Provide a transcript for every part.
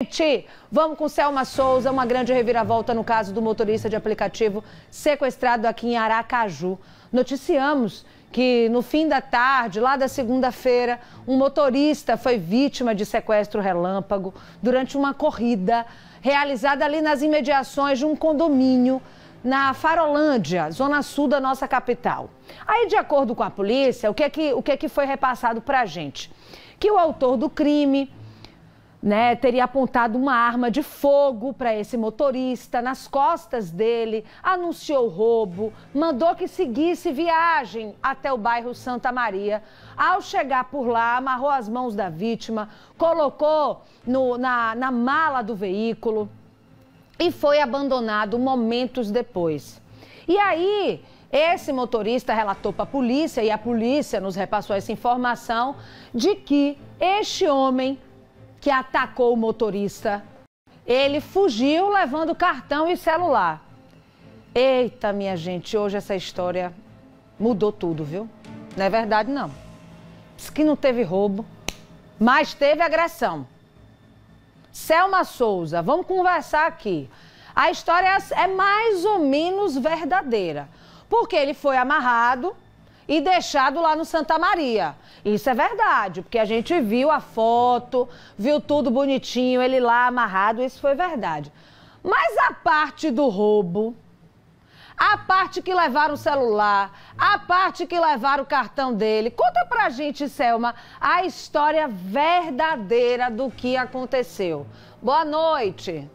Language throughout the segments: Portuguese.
Vamos com Selma Souza, uma grande reviravolta no caso do motorista de aplicativo sequestrado aqui em Aracaju. Noticiamos que no fim da tarde, lá da segunda-feira, um motorista foi vítima de sequestro relâmpago durante uma corrida realizada ali nas imediações de um condomínio na Farolândia, zona sul da nossa capital. Aí, de acordo com a polícia, o que é que foi repassado para a gente? Que o autor do crime, teria apontado uma arma de fogo para esse motorista nas costas dele, anunciou roubo, mandou que seguisse viagem até o bairro Santa Maria. Ao chegar por lá, amarrou as mãos da vítima, colocou na mala do veículo e foi abandonado momentos depois. E aí, esse motorista relatou para a polícia, e a polícia nos repassou essa informação, de que este homem que atacou o motorista, ele fugiu levando cartão e celular. Eita, minha gente, hoje essa história mudou tudo, viu? Não é verdade, não. Diz que não teve roubo, mas teve agressão. Selma Souza, vamos conversar aqui. A história é mais ou menos verdadeira, porque ele foi amarrado e deixado lá no Santa Maria. Isso é verdade, porque a gente viu a foto, viu tudo bonitinho, ele lá amarrado, isso foi verdade. Mas a parte do roubo, a parte que levaram o celular, a parte que levaram o cartão dele, conta pra gente, Selma, a história verdadeira do que aconteceu. Boa noite.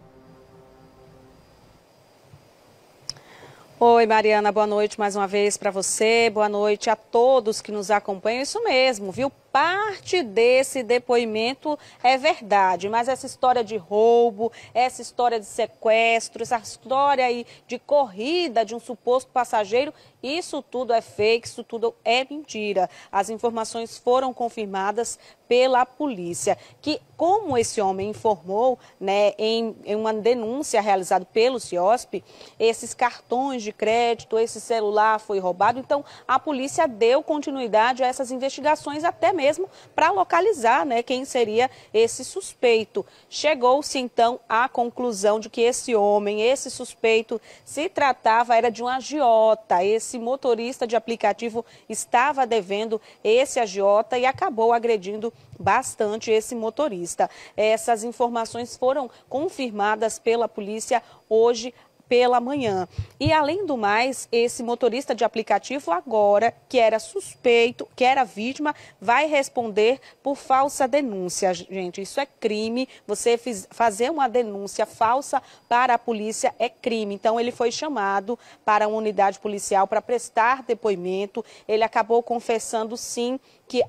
Oi, Mariana, boa noite mais uma vez para você, boa noite a todos que nos acompanham. Isso mesmo, viu? Parte desse depoimento é verdade, mas essa história de roubo, essa história de sequestro, essa história aí de corrida de um suposto passageiro, isso tudo é fake, isso tudo é mentira. As informações foram confirmadas pela polícia, que como esse homem informou, em uma denúncia realizada pelo CIOSP, esses cartões de crédito, esse celular foi roubado, então a polícia deu continuidade a essas investigações até mesmo para localizar quem seria esse suspeito. Chegou-se então à conclusão de que esse homem, esse suspeito, era de um agiota. Esse motorista de aplicativo estava devendo esse agiota e acabou agredindo bastante esse motorista. Essas informações foram confirmadas pela polícia hoje pela manhã. E além do mais, esse motorista de aplicativo agora, que era suspeito, que era vítima, vai responder por falsa denúncia. Gente, isso é crime. Você fazer uma denúncia falsa para a polícia é crime. Então ele foi chamado para uma unidade policial para prestar depoimento. Ele acabou confessando sim que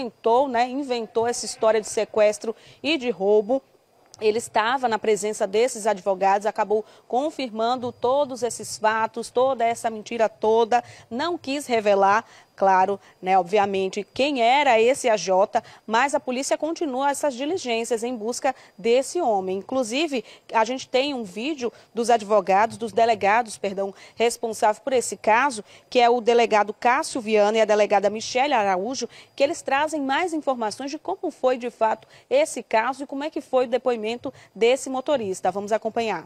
inventou essa história de sequestro e de roubo. Ele estava na presença desses advogados, acabou confirmando todos esses fatos, toda essa mentira toda, não quis revelar, claro, obviamente, quem era esse AJ, mas a polícia continua essas diligências em busca desse homem. Inclusive, a gente tem um vídeo dos advogados, dos delegados, responsáveis por esse caso, que é o delegado Cássio Viana e a delegada Michele Araújo, que eles trazem mais informações de como foi, de fato, esse caso e como é que foi o depoimento desse motorista. Vamos acompanhar.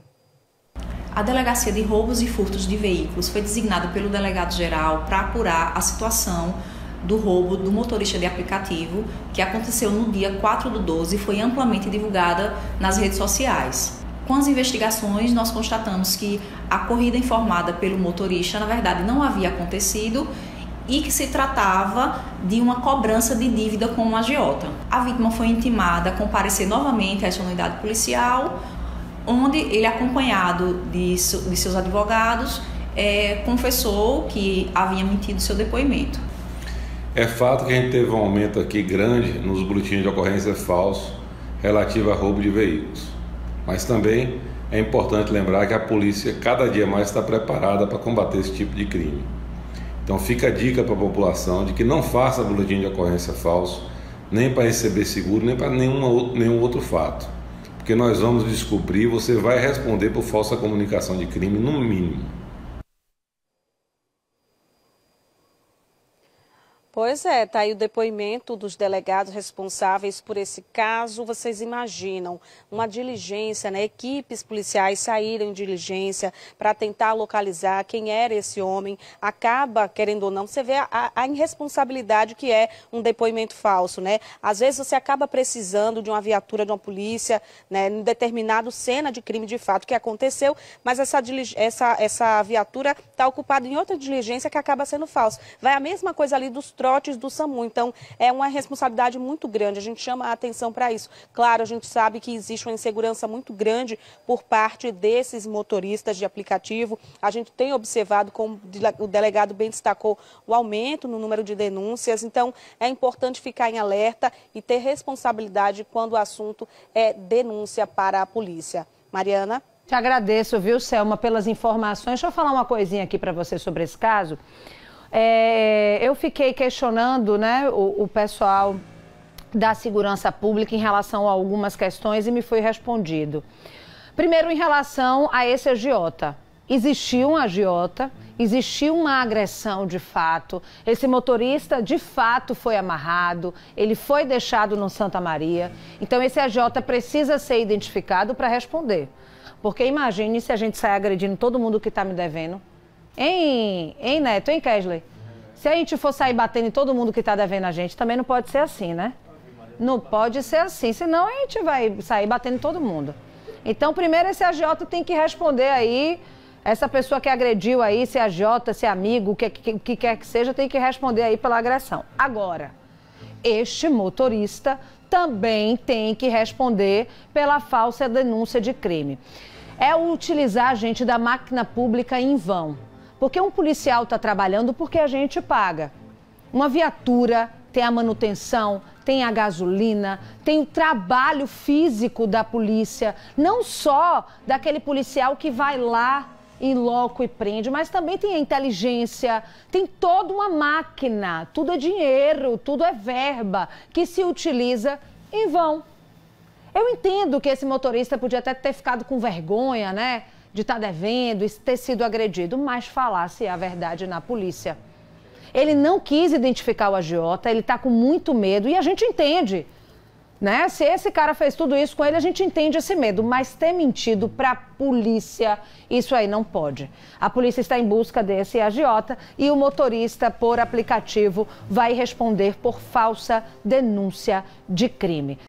A Delegacia de Roubos e Furtos de Veículos foi designada pelo delegado-geral para apurar a situação do roubo do motorista de aplicativo, que aconteceu no dia 4/12 e foi amplamente divulgada nas redes sociais. Com as investigações, nós constatamos que a corrida informada pelo motorista, na verdade, não havia acontecido e que se tratava de uma cobrança de dívida com um agiota. A vítima foi intimada a comparecer novamente a essa unidade policial, onde ele, acompanhado de seus advogados, confessou que havia mentido seu depoimento. É fato que a gente teve um aumento aqui grande nos boletins de ocorrência falsos relativo a roubo de veículos. Mas também é importante lembrar que a polícia cada dia mais está preparada para combater esse tipo de crime. Então fica a dica para a população de que não faça boletim de ocorrência falso, nem para receber seguro, nem para nenhum outro fato. Porque nós vamos descobrir, você vai responder por falsa comunicação de crime, no mínimo. Pois é, tá aí o depoimento dos delegados responsáveis por esse caso. Vocês imaginam uma diligência, né? Equipes policiais saíram em diligência para tentar localizar quem era esse homem. Acaba, querendo ou não, você vê a irresponsabilidade que é um depoimento falso, né? Às vezes você acaba precisando de uma viatura de uma polícia, né? Em determinado cena de crime de fato que aconteceu, mas essa viatura está ocupada em outra diligência que acaba sendo falsa. Vai a mesma coisa ali dos trotes do SAMU. Então, é uma responsabilidade muito grande. A gente chama a atenção para isso. Claro, a gente sabe que existe uma insegurança muito grande por parte desses motoristas de aplicativo. A gente tem observado, como o delegado bem destacou, o aumento no número de denúncias. Então, é importante ficar em alerta e ter responsabilidade quando o assunto é denúncia para a polícia. Mariana? Te agradeço, viu, Selma, pelas informações. Deixa eu falar uma coisinha aqui para você sobre esse caso. Eu fiquei questionando, né, o pessoal da segurança pública em relação a algumas questões e me foi respondido. Primeiro, em relação a esse agiota. Existiu um agiota, existiu uma agressão de fato, esse motorista de fato foi amarrado, ele foi deixado no Santa Maria, então esse agiota precisa ser identificado para responder. Porque imagine se a gente sai agredindo todo mundo que está me devendo. Hein, Neto, hein, Kesley? Se a gente for sair batendo em todo mundo que está devendo a gente, também não pode ser assim, né? Não pode ser assim, senão a gente vai sair batendo em todo mundo. Então, primeiro, esse agiota tem que responder aí, essa pessoa que agrediu aí, se é agiota, se é amigo, o que quer que seja, tem que responder aí pela agressão. Agora, este motorista também tem que responder pela falsa denúncia de crime. É utilizar a gente da máquina pública em vão. Porque um policial está trabalhando porque a gente paga. Uma viatura tem a manutenção, tem a gasolina, tem o trabalho físico da polícia, não só daquele policial que vai lá em loco e prende, mas também tem a inteligência, tem toda uma máquina, tudo é dinheiro, tudo é verba que se utiliza em vão. Eu entendo que esse motorista podia até ter ficado com vergonha, né? De estar devendo, ter sido agredido, mas falasse a verdade na polícia. Ele não quis identificar o agiota, ele está com muito medo e a gente entende, né? Se esse cara fez tudo isso com ele, a gente entende esse medo, mas ter mentido para a polícia, isso aí não pode. A polícia está em busca desse agiota e o motorista, por aplicativo, vai responder por falsa denúncia de crime.